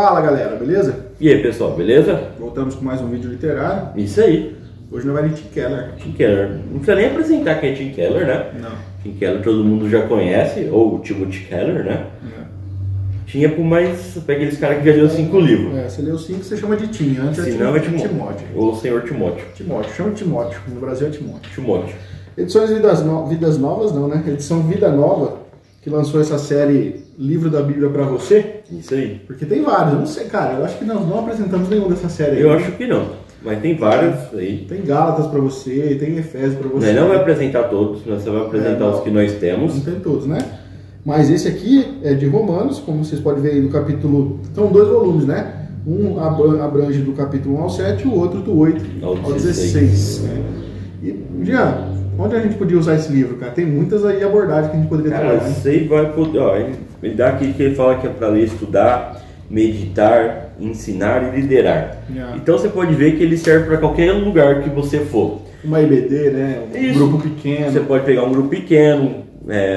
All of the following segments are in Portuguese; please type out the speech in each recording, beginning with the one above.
Fala galera, beleza? E aí pessoal, beleza? Voltamos com mais um vídeo literário. Isso aí. Hoje não vai de Tim Keller. Tim Keller. Não precisa nem apresentar quem é Tim Keller, né? Não. Tim Keller todo mundo já conhece, ou Timothy Keller, né? Tinha por mais pra aqueles caras que já leu 5 livros. Você leu 5, você chama de Tim. Antes Se não é Timóteo. Ou Senhor Timóteo. Timóteo, chama de Timóteo. No Brasil é Timóteo. Timóteo. Edições Vidas Novas, não, né? Edição Vida Nova, que lançou essa série Livro da Bíblia pra você. Isso aí. Porque tem vários, eu não sei, cara, eu acho que nós não apresentamos nenhum dessa série aí. Eu acho que não, mas tem vários aí. Tem Gálatas pra você, tem Efésios pra você. Não vai apresentar todos, mas você vai apresentar os que nós temos. Não tem todos, né? Mas esse aqui é de Romanos, como vocês podem ver aí no capítulo... São 2 volumes, né? Um abrange do capítulo 1 ao 7 e o outro do 8 ao 16. Né? E, Jean, onde a gente podia usar esse livro, cara? Tem muitas aí abordagens que a gente poderia trabalhar. Cara, você vai poder... Ó, ele dá aqui que ele fala que é para ler, estudar, meditar, ensinar e liderar. Então você pode ver que ele serve para qualquer lugar que você for. Uma IBD, né? Um grupo pequeno. Você pode pegar um grupo pequeno,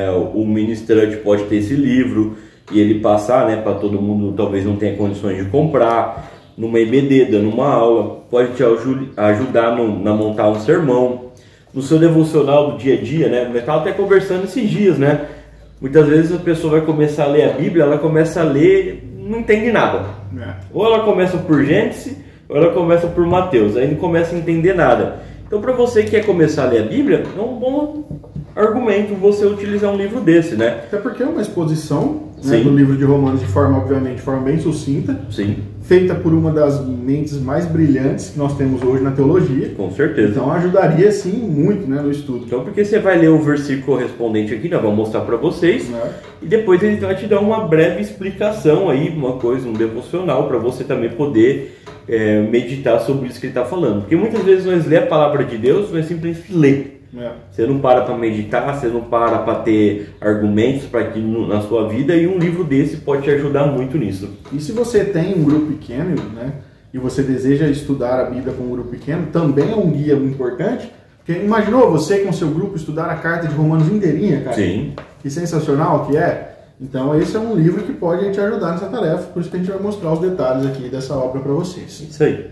o ministrante pode ter esse livro e ele passar, né, para todo mundo, talvez não tenha condições de comprar, numa IBD, dando uma aula, pode te ajudar na montar um sermão, no seu devocional do dia a dia, né? Eu estava até conversando esses dias, né? Muitas vezes a pessoa vai começar a ler a Bíblia, ela começa a ler, não entende nada. Ou ela começa por Gênesis, ou ela começa por Mateus, aí não começa a entender nada. Então, para você que quer começar a ler a Bíblia, é um bom argumento você utilizar um livro desse, né? Até porque é uma exposição, né, do livro de Romanos de forma, obviamente, de forma bem sucinta. Sim. Feita por uma das mentes mais brilhantes que nós temos hoje na teologia. Com certeza. Então ajudaria, sim, muito, né, no estudo. Então, porque você vai ler o versículo correspondente aqui, nós vamos mostrar para vocês. E depois ele vai te dar uma breve explicação aí, uma coisa, um devocional, para você também poder meditar sobre isso que ele está falando. Porque muitas vezes nós lê a palavra de Deus, nós simplesmente lê. Você não para meditar, você não para ter argumentos para aquilo na sua vida, e um livro desse pode te ajudar muito nisso. E se você tem um grupo pequeno, né, e você deseja estudar a Bíblia com um grupo pequeno, também é um guia importante. Porque imaginou você com seu grupo estudar a carta de Romanos inteirinha, cara? Sim. Que sensacional que é. Então esse é um livro que pode te ajudar nessa tarefa, por isso que a gente vai mostrar os detalhes aqui dessa obra para vocês. Isso aí.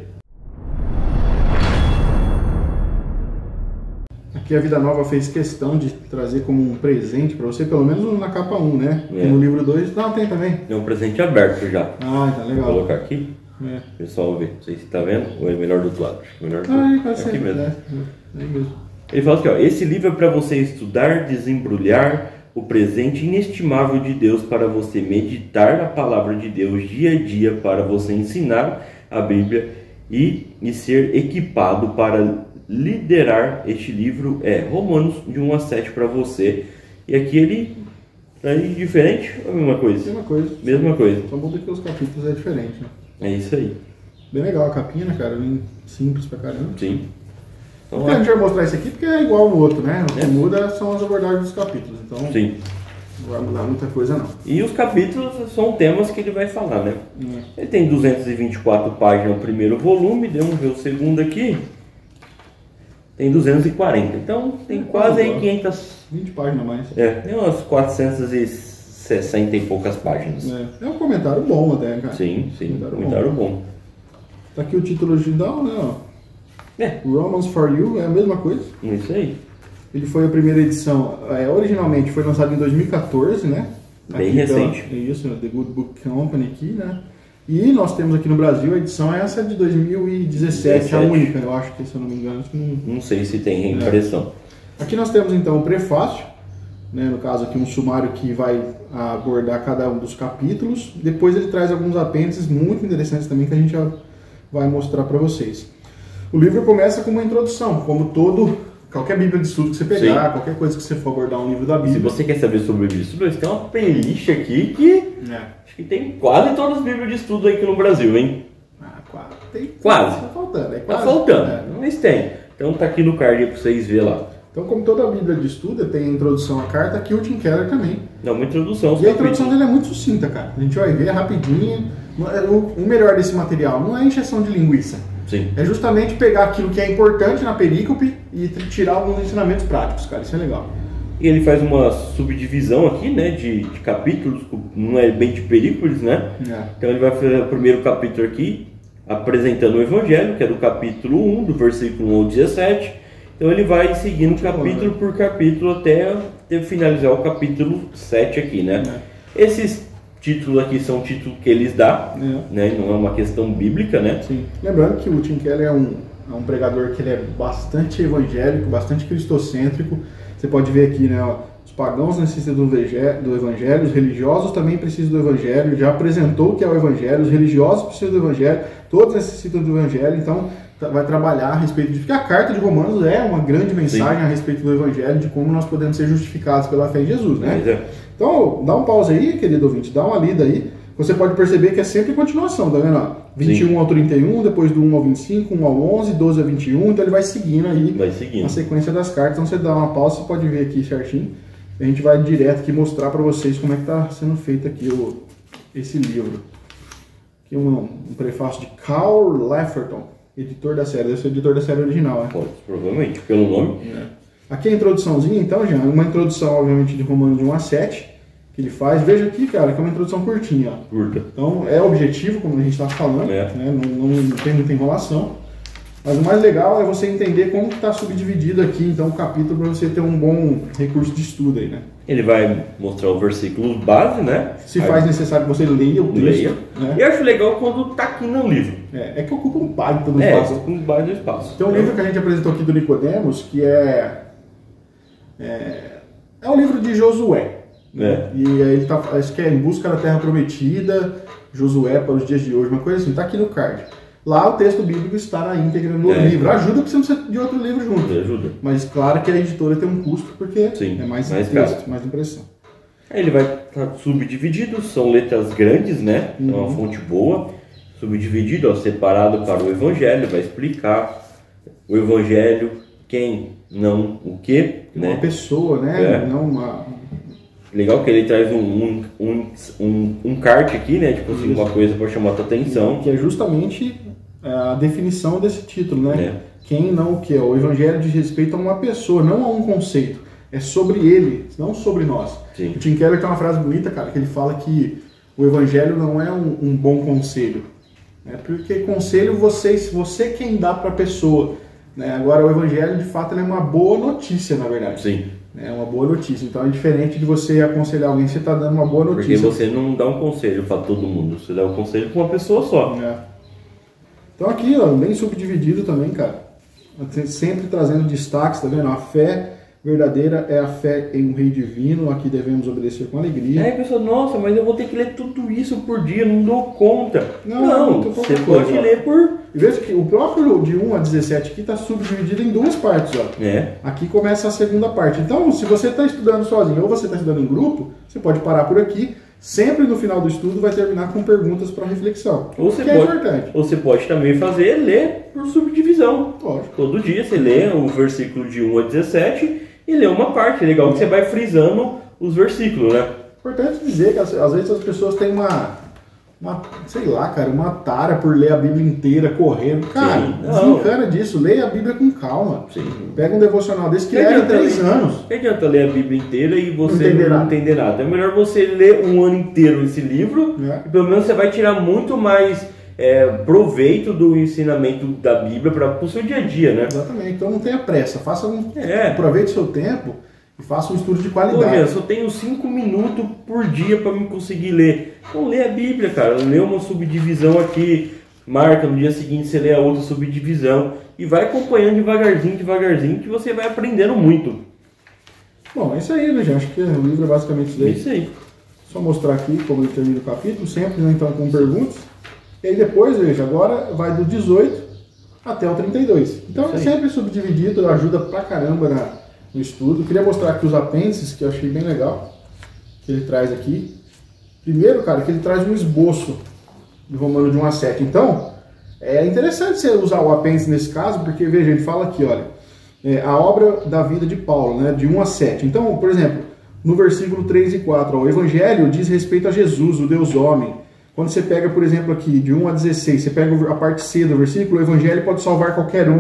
Aqui a Vida Nova fez questão de trazer como um presente para você, pelo menos na capa 1, né? No livro 2, não, tem também. É um presente aberto já. Ah, tá legal. Vou colocar aqui. O pessoal ver. Não sei se tá vendo ou é melhor do outro lado. Acho que é melhor do aqui mesmo. É mesmo. Ele fala aqui, ó, esse livro é para você estudar, desembrulhar o presente inestimável de Deus, para você meditar na palavra de Deus dia a dia, para você ensinar a Bíblia e ser equipado para liderar. Este livro é Romanos de 1 a 7 para você. E aqui ele tá diferente ou a mesma coisa? Mesma coisa. Mesma coisa. Só muda que os capítulos é diferente, né? É isso aí. Bem legal a capinha, né, cara? Bem simples pra caramba. Sim. Então, a gente vai mostrar esse aqui porque é igual no outro, né? O que muda são as abordagens dos capítulos. Então, sim, não vai mudar muita coisa, não. E os capítulos são temas que ele vai falar, né? Ele tem 224 páginas o primeiro volume, vamos ver o segundo aqui. Tem 240, então tem quase aí 20 páginas a mais. Tem umas 460 e poucas páginas. É um comentário bom até, cara. Sim, comentário bom. Tá aqui o título original, né? Ó. Romans for You, é a mesma coisa. Isso aí. Ele foi a primeira edição, originalmente foi lançado em 2014, né? Bem recente. Isso, The Good Book Company aqui, né? E nós temos aqui no Brasil a edição essa de 2017, a única, eu acho que, se eu não me engano. Não sei se tem reimpressão. Aqui nós temos então o prefácio, né? No caso aqui um sumário que vai abordar cada um dos capítulos. Depois ele traz alguns apêndices muito interessantes também que a gente já vai mostrar para vocês. O livro começa com uma introdução, como qualquer Bíblia de estudo que você pegar, qualquer coisa que você for abordar um livro da Bíblia. Se você quer saber sobre Bíblia de estudo, tem uma playlist aqui que acho que tem quase todas as Bíblias de estudo aqui no Brasil, hein? Quase. Tá faltando. Tá faltando, mas tem. Então tá aqui no card para vocês verem lá. Então, como toda a Bíblia de estudo tem a introdução à carta, aqui o Tim Keller também. Dá uma introdução. E a introdução dele é muito sucinta, cara. A gente vai ver rapidinho. O melhor desse material não é encheção de linguiça. Sim. É justamente pegar aquilo que é importante na perícope e tirar alguns ensinamentos práticos, cara. Isso é legal. E ele faz uma subdivisão aqui, né, de capítulos, não é bem de perícoles, né? Então ele vai fazer o primeiro capítulo aqui, apresentando o Evangelho, que é do capítulo 1, do versículo 1 ao 17. Então ele vai seguindo capítulo por capítulo até finalizar o capítulo 7 aqui, né? Esses títulos aqui são títulos que eles dão, né? Não é uma questão bíblica, né? Sim. Lembrando que o Tim Keller é um pregador que ele é bastante evangélico, bastante cristocêntrico. Você pode ver aqui, né? Os pagãos necessitam do Evangelho, os religiosos também precisam do Evangelho, já apresentou o que é o Evangelho, os religiosos precisam do Evangelho, todos necessitam do Evangelho, então vai trabalhar a respeito de... Porque a carta de Romanos é uma grande mensagem a respeito do Evangelho, de como nós podemos ser justificados pela fé em Jesus, né? Então, dá um pause aí, querido ouvinte, dá uma lida aí, você pode perceber que é sempre continuação, tá vendo? 21 ao 31, depois do 1 ao 25, 1 ao 11, 12 ao 21, então ele vai seguindo aí a sequência das cartas. Então você dá uma pausa, você pode ver aqui certinho. A gente vai direto aqui mostrar para vocês como é que está sendo feito aqui esse livro. Aqui um prefácio de Carl Lafferton, editor da série. Deve ser o editor da série original, né? Pode, provavelmente, pelo nome. Aqui a introduçãozinha, então, já uma introdução, obviamente, de Romanos 1 a 7. Que ele faz, veja aqui, cara, que é uma introdução curtinha. Curta. Então é objetivo, como a gente está falando, né? Não tem muita enrolação. Mas o mais legal é você entender como está subdividido aqui, então, o capítulo, para você ter um bom recurso de estudo aí, né? Ele vai mostrar o versículo base, né? Se faz necessário que você leia o texto. Né? E eu acho legal quando está aqui no livro. É que ocupa um baita do espaço. Um baita do espaço. Tem um livro que a gente apresentou aqui do Nicodemos, que é o livro de Josué. E aí ele tá, acho que é Em Busca da Terra Prometida, Josué para os dias de hoje, uma coisa assim, tá aqui no card. Lá o texto bíblico está na íntegra no livro. Ajuda porque você não precisa de outro livro junto. Ajuda. Mas claro que a editora tem um custo porque é mais texto, mais impressão. Aí ele vai estar subdividido, são letras grandes, né? É uma fonte boa. Subdividido, ó, separado para o Evangelho, vai explicar o Evangelho, quem, não o que. Uma pessoa, né? Não uma... Legal que ele traz um kart aqui, né? Tipo assim, uma coisa para chamar a tua atenção. Que é justamente a definição desse título, né? Quem não o que? O Evangelho diz respeito a uma pessoa, não a um conceito. É sobre ele, não sobre nós. Sim. O Tim Keller tem uma frase bonita, cara, que ele fala que o Evangelho não é um bom conselho. Né? Porque conselho você quem dá para a pessoa. Né? Agora, o Evangelho, de fato, ele é uma boa notícia, na verdade. Sim. É uma boa notícia. Então é diferente de você aconselhar alguém, você está dando uma boa notícia. Porque você não dá um conselho para todo mundo, você dá um conselho para uma pessoa só. Então aqui, ó, bem subdividido também, cara. Sempre trazendo destaques, tá vendo? A fé verdadeira é a fé em um rei divino, a que devemos obedecer com alegria. Aí a pessoa, nossa, mas eu vou ter que ler tudo isso por dia, não dou conta. Não, você pode ler por... E veja que o próprio de 1 a 17 aqui está subdividido em duas partes, ó. Aqui começa a segunda parte. Então, se você está estudando sozinho ou você está estudando em grupo, você pode parar por aqui. Sempre no final do estudo vai terminar com perguntas para reflexão. É importante. Ou você pode também ler por subdivisão. Lógico. Todo dia você lê o versículo de 1 a 17 e lê uma parte. Legal que você vai frisando os versículos, né? Importante dizer que às vezes as pessoas têm sei lá, cara, uma tara por ler a Bíblia inteira correndo. Cara, desencana disso, leia a Bíblia com calma. Sim. Pega um devocional desse que leva 3 anos. Não adianta ler a Bíblia inteira e você não entender nada. É melhor você ler um ano inteiro esse livro e pelo menos você vai tirar muito mais proveito do ensinamento da Bíblia para o seu dia a dia, né? Exatamente, então não tenha pressa, aproveite o seu tempo e faça um estudo de qualidade. Pô, eu só tenho 5 minutos por dia para me conseguir ler. Então lê a Bíblia, cara. Lê uma subdivisão aqui, marca, no dia seguinte você lê a outra subdivisão e vai acompanhando devagarzinho, que você vai aprendendo muito. Bom, é isso aí, né, gente? Acho que o livro é basicamente isso daí. Isso aí. Só mostrar aqui como ele termina o capítulo, sempre, né, então, com perguntas. E aí depois, veja, agora vai do 18 até o 32. Então é sempre subdividido, ajuda pra caramba no estudo. Eu queria mostrar aqui os apêndices, que eu achei bem legal, que ele traz aqui. Primeiro, cara, que ele traz um esboço de Romano de 1 a 7. Então, é interessante você usar o apêndice nesse caso, porque, veja, ele fala aqui, olha, a obra da vida de Paulo, né, de 1 a 7. Então, por exemplo, no versículo 3 e 4, ó, o Evangelho diz respeito a Jesus, o Deus homem. Quando você pega, por exemplo, aqui, de 1 a 16, você pega a parte C do versículo, o Evangelho pode salvar qualquer um.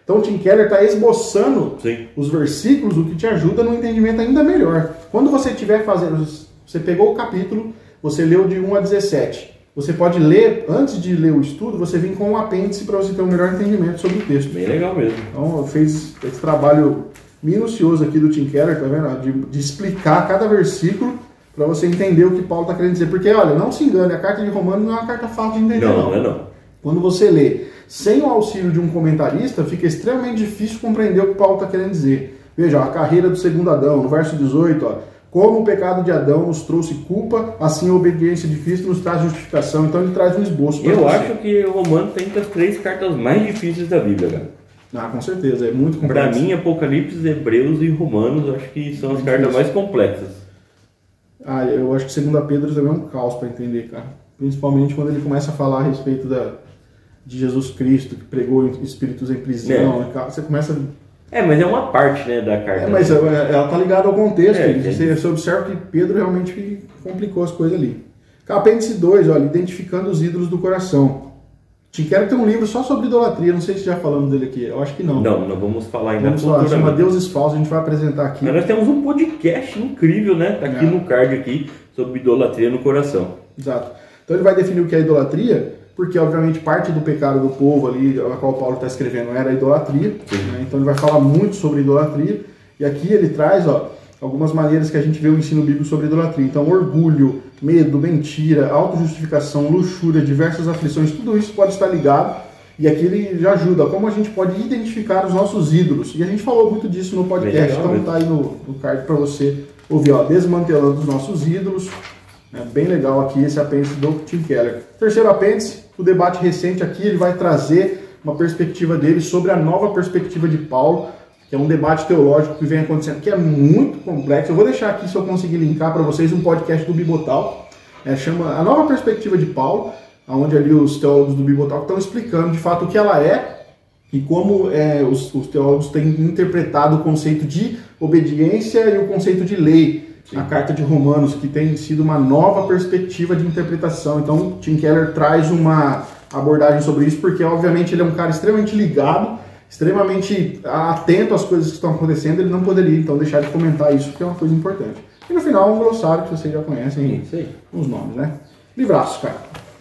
Então o Tim Keller está esboçando Sim. os versículos, o que te ajuda no entendimento ainda melhor. Quando você estiver fazendo, você pegou o capítulo, você leu de 1 a 17. Você pode ler, antes de ler o estudo, você vem com um apêndice para você ter um melhor entendimento sobre o texto. Bem legal mesmo. Então fez esse trabalho minucioso aqui do Tim Keller, tá vendo? De explicar cada versículo para você entender o que Paulo está querendo dizer. Porque, olha, não se engane, a carta de Romanos não é uma carta fácil de entender, Não, não é não. Quando você lê sem o auxílio de um comentarista, fica extremamente difícil compreender o que Paulo está querendo dizer. Veja, ó, a carreira do segundo Adão, no verso 18, ó, como o pecado de Adão nos trouxe culpa, assim a obediência de Cristo nos traz justificação. Então ele traz um esboço para você. Eu acho que o Romanos tem as 3 cartas mais difíceis da Bíblia, cara. Ah, com certeza, é muito complexo. Para mim, Apocalipse, Hebreus e Romanos, acho que são as cartas mais complexas. Ah, eu acho que 2 Pedro também é um caos para entender, cara. Principalmente quando ele começa a falar a respeito de Jesus Cristo, que pregou espíritos em prisão. Né? Você começa... mas é uma parte, né, da carta. Mas ela tá ligada ao contexto. É. Você observa que Pedro realmente complicou as coisas ali. Apêndice 2, olha, identificando os ídolos do coração. Tim Keller tem um livro só sobre idolatria, não sei se já falamos dele aqui, eu acho que não. Não vamos falar ainda. Vamos falar, chama Deuses Falsos, a gente vai apresentar aqui. Mas nós temos um podcast incrível, né, tá aqui no card aqui, sobre idolatria no coração. Exato. Então ele vai definir o que é idolatria, porque obviamente parte do pecado do povo ali, a qual Paulo está escrevendo, era a idolatria. Né? Então ele vai falar muito sobre idolatria, e aqui ele traz algumas maneiras que a gente vê o ensino bíblico sobre idolatria. Então orgulho, medo, mentira, autojustificação, luxúria, diversas aflições, tudo isso pode estar ligado. E aqui ele já ajuda, como a gente pode identificar os nossos ídolos. E a gente falou muito disso no podcast, então tá aí no card para você ouvir, desmantelando os nossos ídolos. É bem legal aqui esse apêndice do Tim Keller. Terceiro apêndice, o debate recente aqui, ele vai trazer uma perspectiva dele sobre a nova perspectiva de Paulo, que é um debate teológico que vem acontecendo, que é muito complexo. Eu vou deixar aqui, se eu conseguir linkar para vocês, um podcast do Bibotal, chama A Nova Perspectiva de Paulo, onde ali os teólogos do Bibotal estão explicando de fato o que ela é e como os teólogos têm interpretado o conceito de obediência e o conceito de lei. Sim. A carta de Romanos, que tem sido uma nova perspectiva de interpretação. Então, Tim Keller traz uma abordagem sobre isso, porque obviamente ele é um cara extremamente ligado, extremamente atento às coisas que estão acontecendo, ele não poderia então deixar de comentar isso, que é uma coisa importante. E no final, um glossário que vocês já conhecem, os nomes, né? Livraço, cara.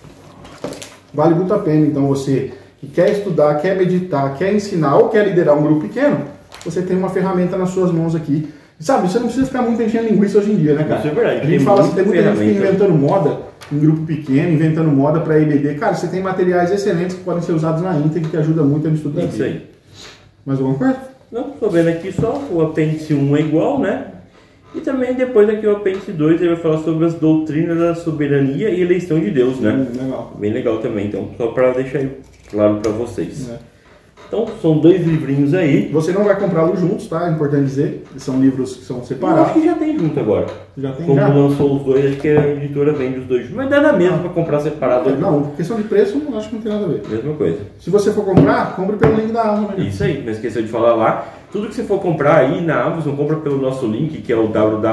Vale muito a pena, então, você que quer estudar, quer meditar, quer ensinar ou quer liderar um grupo pequeno, você tem uma ferramenta nas suas mãos aqui. Sabe, você não precisa ficar muito enchendo linguiça hoje em dia, né, cara? Isso é verdade. A gente fala assim, tem muita gente que fica inventando moda em grupo pequeno, inventando moda para IBD. Cara, você tem materiais excelentes que podem ser usados na íntegra, que ajuda muito no estudo da Bíblia. Isso aí. Mais alguma coisa? Não, estou vendo aqui só o apêndice 1 é igual, né? E também depois aqui o apêndice 2 ele vai falar sobre as doutrinas da soberania e eleição de Deus, né? Legal. Bem legal também, então só para deixar claro para vocês. Então são 2 livrinhos aí. Você não vai comprá-los juntos, tá? É importante dizer. São livros que são separados. Eu acho que já tem junto agora. Já tem. Como lançou os 2, acho que a editora vende os 2 juntos. Mas dá na mesma para comprar separado. Não, questão de preço, acho que não tem nada a ver. Mesma coisa. Se você for comprar, compre pelo link da Amazon. Né? Isso aí, não esqueceu de falar lá. Tudo que você for comprar aí na Amazon, compra pelo nosso link, que é o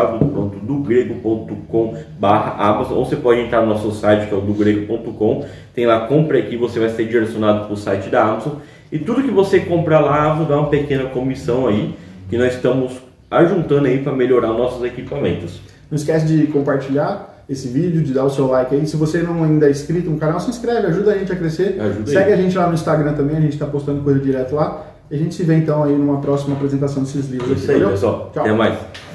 www.dogrego.com/Amazon, ou você pode entrar no nosso site, que é o dogrego.com. Tem lá, compre aqui, você vai ser direcionado para o site da Amazon. E tudo que você comprar lá, a Amazon dá uma pequena comissão aí, que nós estamos ajuntando aí para melhorar nossos equipamentos. Não esquece de compartilhar esse vídeo, de dar o seu like aí. Se você não ainda é inscrito no canal, se inscreve, ajuda a gente a crescer. Segue a gente lá no Instagram também, a gente está postando coisa direto lá. E a gente se vê então aí numa próxima apresentação desses livros. Isso aí, pessoal. Tchau. Até mais.